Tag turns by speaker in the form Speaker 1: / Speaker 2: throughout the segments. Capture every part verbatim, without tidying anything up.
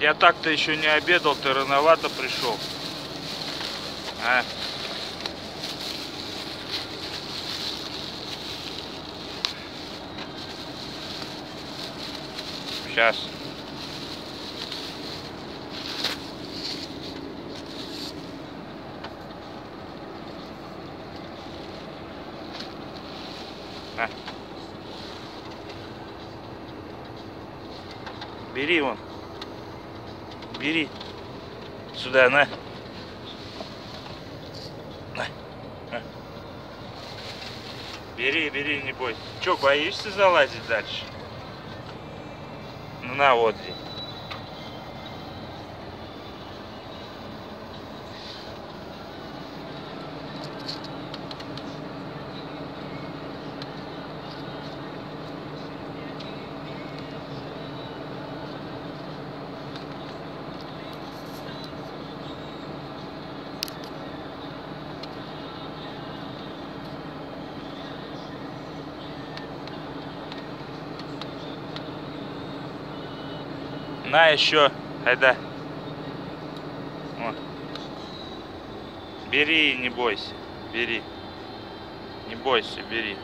Speaker 1: Я так-то еще не обедал, ты рановато пришел. А? Сейчас. А. Бери вон. Бери. Сюда, на. На. На. Бери, бери, не бойся. Че, боишься залазить дальше? Ну на, вот здесь. На еще, айда. Вот. Бери, не бойся, бери. Не бойся, бери.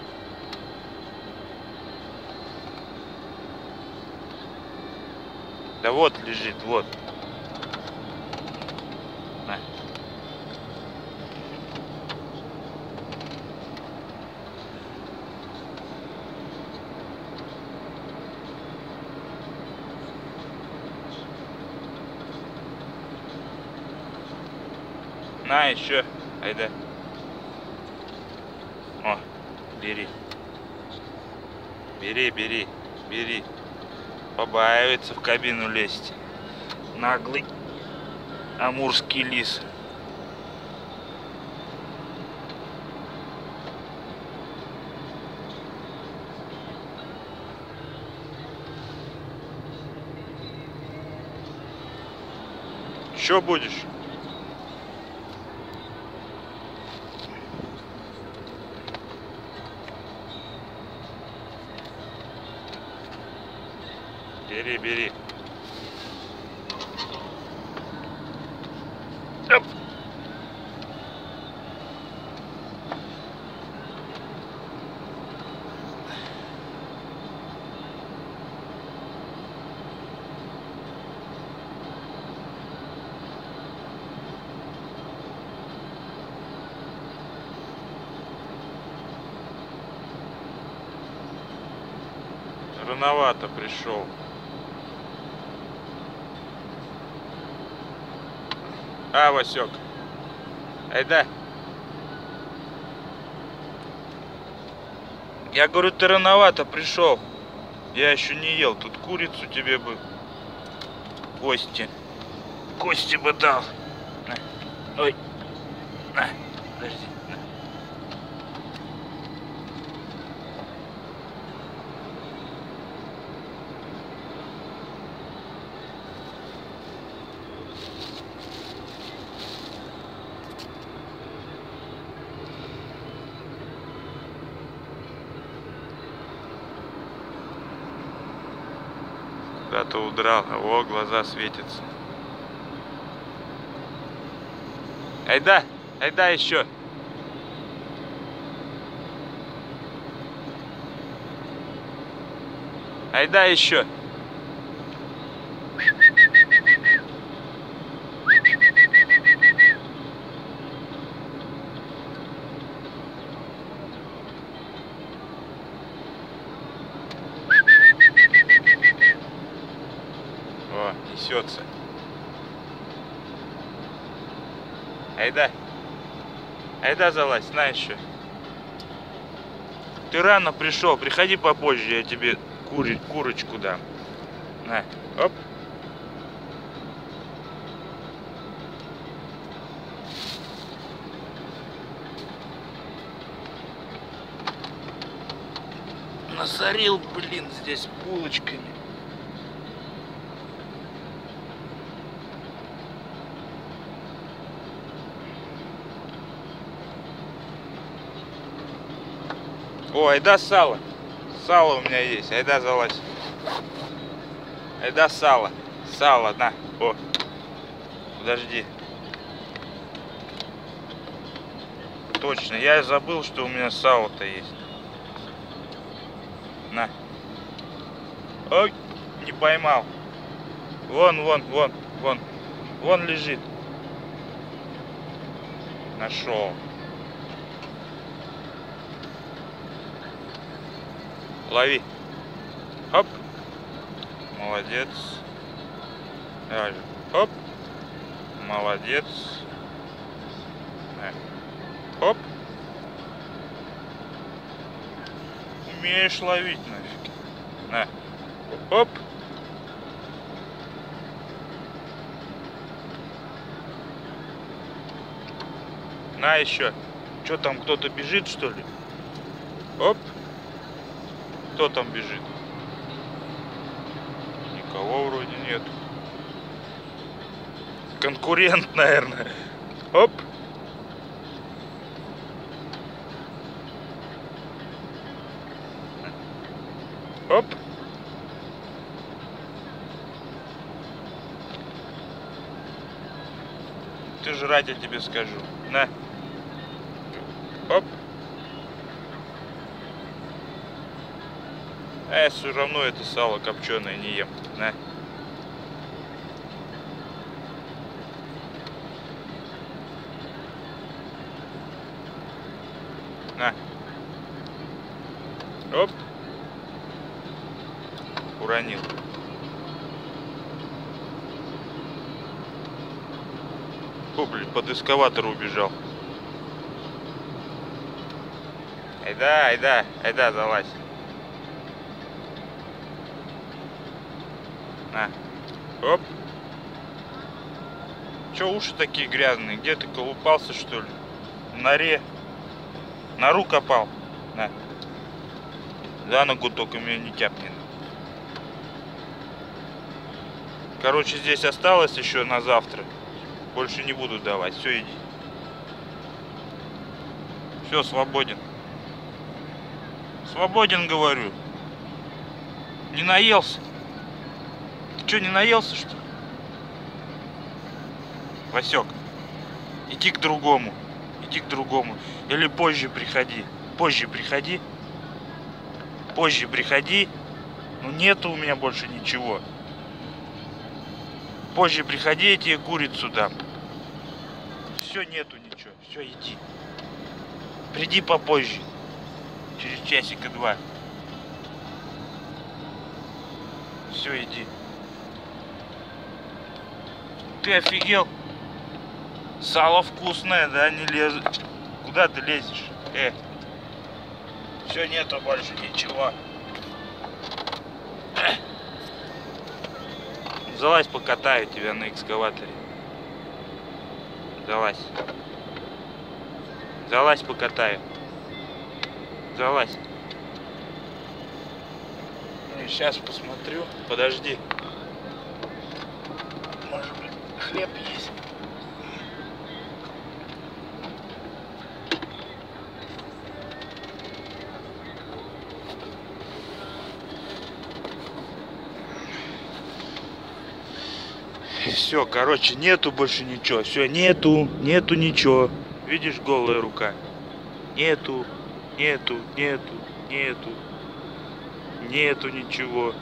Speaker 1: Да вот лежит, вот. На. На еще, айда. О, бери. Бери, бери, бери. Побаивается в кабину лезть. Наглый амурский лис. Что будешь? Бери, бери. Оп. Рановато пришел. А, Васек, айда. Я говорю, ты рановато пришел. Я еще не ел. Тут курицу тебе бы. Кости. Кости бы дал. На. Ой. На. Подожди. На. Куда-то удрал, о, глаза светятся. Айда, айда еще. Айда еще. О, несется. Айда. Айда залазь, на еще. Ты рано пришел, приходи попозже, я тебе кури, курочку дам. На, оп. Насорил, блин, здесь булочками. О, айда сало. Сало у меня есть. Айда залазь. Айда сало. Сало, на. О. Подожди. Точно, я забыл, что у меня сало-то есть. На. Ой, не поймал. Вон, вон, вон, вон. Вон лежит. Нашел. Лови. Хоп. Молодец. Давай. Хоп. Молодец. Хоп. Умеешь ловить нафиг. На. Хоп. На еще. Что там, кто-то бежит, что ли? Оп. Кто там бежит? Никого вроде нет. Конкурент, наверное. Оп. Оп. Ты жрать, я тебе скажу. На. Оп. А я все равно это сало копченое не ем. На. На. Оп. Уронил. О, блин, под эскаватор убежал. Айда, айда, айда, залазь. На. Оп. Че уши такие грязные? Где ты колупался, что ли? В норе. Нору копал. На. За ногу только меня не тяпни. Короче, здесь осталось еще на завтра. Больше не буду давать. Все, иди. Все, свободен. Свободен, говорю. Не наелся? Ты что, не наелся, что ли? Васек, иди к другому. Иди к другому. Или позже приходи. Позже приходи. Позже приходи. Ну нету у меня больше ничего. Позже приходи, я тебе курицу дам. Все, нету ничего. Все, иди. Приди попозже. Через часика два. Все, иди. Ты офигел? Сало вкусное, да? Не лез. Куда ты лезешь? Э. Все, нету больше ничего. Залазь, покатаю тебя на экскаваторе. Залазь. Залазь, покатаю. Залазь. Сейчас посмотрю. Подожди. Может быть, хлеб есть. Все, короче, нету больше ничего. Все, нету, нету ничего. Видишь, голая рука? Нету, нету, нету, нету. Нету ничего.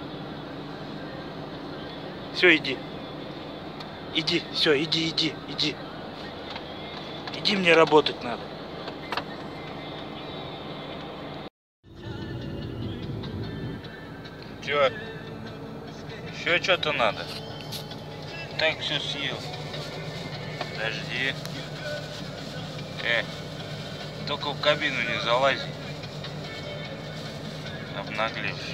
Speaker 1: Все, иди. Иди, все, иди, иди, иди. Иди, мне работать надо. Че? Еще что-то надо? Так все съел. Подожди. Э, только в кабину не залазь. Обнаглеешь.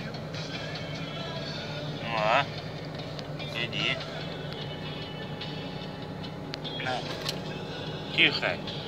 Speaker 1: Ну а? Иди. На. Тихо.